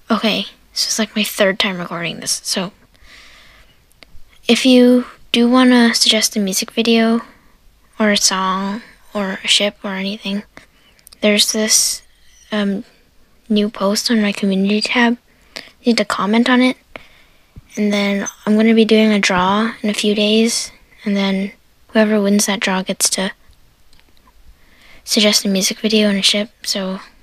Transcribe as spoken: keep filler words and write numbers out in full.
Okay, this is like my third time recording this, so if you do want to suggest a music video or a song or a ship or anything, there's this um, new post on my community tab. You need to comment on it, and then I'm going to be doing a draw in a few days, and then whoever wins that draw gets to suggest a music video and a ship. So